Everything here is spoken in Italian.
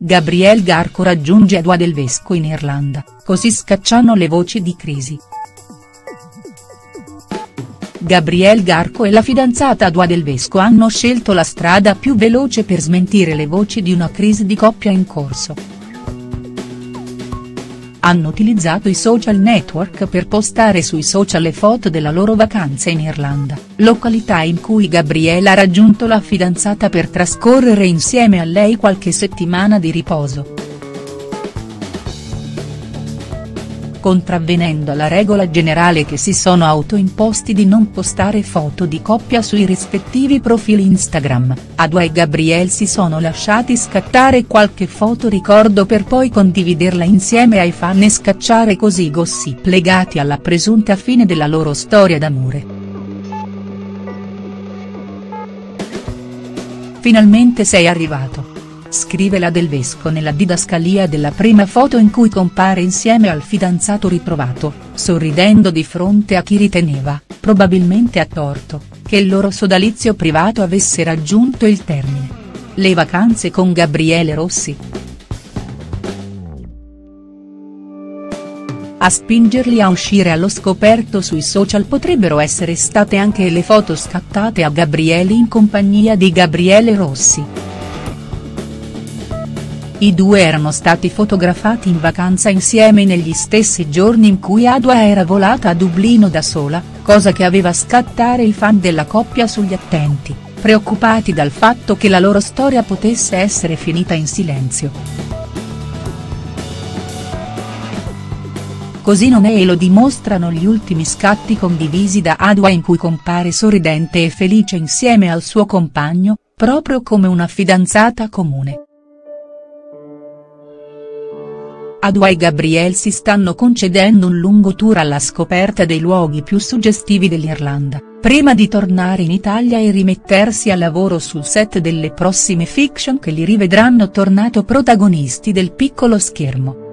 Gabriele Garco raggiunge Adua Del Vesco in Irlanda, così scacciano le voci di crisi. Gabriele Garco e la fidanzata Adua Del Vesco hanno scelto la strada più veloce per smentire le voci di una crisi di coppia in corso. Hanno utilizzato i social network per postare sui social le foto della loro vacanza in Irlanda, località in cui Gabriele ha raggiunto la fidanzata per trascorrere insieme a lei qualche settimana di riposo. Contravvenendo alla regola generale che si sono autoimposti di non postare foto di coppia sui rispettivi profili Instagram, Adua e Gabriele si sono lasciati scattare qualche foto ricordo per poi condividerla insieme ai fan e scacciare così gossip legati alla presunta fine della loro storia d'amore. Finalmente sei arrivato. Scrive la Del Vesco nella didascalia della prima foto in cui compare insieme al fidanzato ritrovato, sorridendo di fronte a chi riteneva, probabilmente a torto, che il loro sodalizio privato avesse raggiunto il termine. Le vacanze con Gabriele Rossi. A spingerli a uscire allo scoperto sui social potrebbero essere state anche le foto scattate a Gabriele in compagnia di Gabriele Rossi. I due erano stati fotografati in vacanza insieme negli stessi giorni in cui Adua era volata a Dublino da sola, cosa che aveva scattare i fan della coppia sugli attenti, preoccupati dal fatto che la loro storia potesse essere finita in silenzio. Così non è e lo dimostrano gli ultimi scatti condivisi da Adua in cui compare sorridente e felice insieme al suo compagno, proprio come una fidanzata comune. Adua e Gabriele si stanno concedendo un lungo tour alla scoperta dei luoghi più suggestivi dell'Irlanda, prima di tornare in Italia e rimettersi al lavoro sul set delle prossime fiction che li rivedranno tornato protagonisti del piccolo schermo.